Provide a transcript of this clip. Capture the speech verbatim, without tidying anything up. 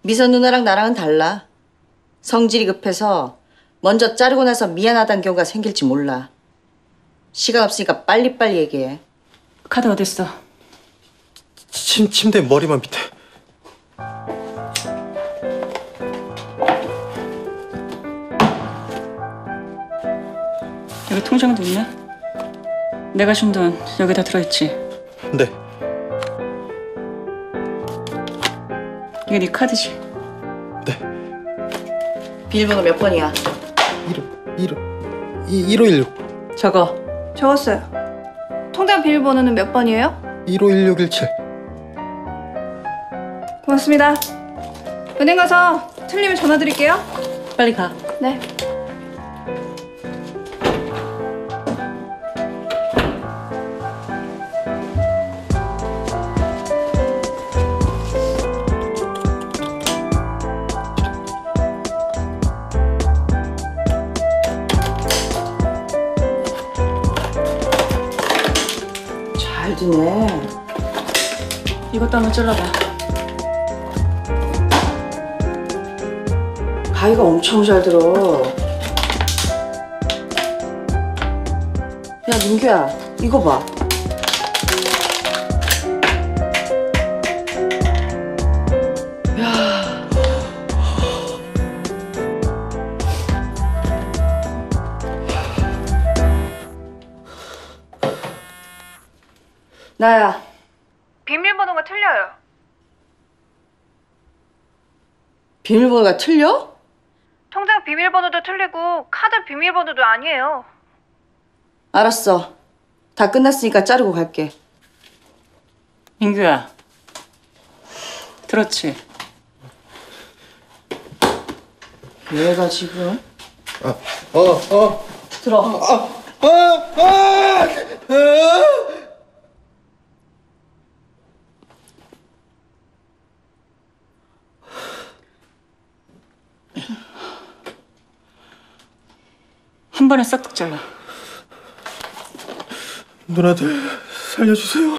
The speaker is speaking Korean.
미선 누나랑 나랑은 달라. 성질이 급해서 먼저 자르고 나서 미안하다는 경우가 생길지 몰라. 시간 없으니까 빨리빨리 얘기해. 카드 어딨어? 침, 침대 머리만 밑에. 여기 통장도 있네? 내가 준 돈 여기다 들어있지? 네. 이게 네 카드지? 네. 비밀번호 몇 번이야? 일오일육. 적어. 적었어요. 통장 비밀번호는 몇 번이에요? 일오일육일칠. 고맙습니다. 은행 가서 틀리면 전화 드릴게요. 빨리 가. 네. 잘 드네. 이것도 한번 잘라봐. 가위가 엄청 잘 들어. 야, 민규야, 이거 봐. 야. 나야. 비밀번호가 틀려요. 비밀번호가 틀려? 통장 비밀번호도 틀리고 카드 비밀번호도 아니에요. 알았어. 다 끝났으니까 자르고 갈게. 민규야. 들었지? 얘가 지금 아, 어, 어. 들어. 아, 아, 아, 아. 한 번에 싹둑 잘라. 누나들 살려주세요.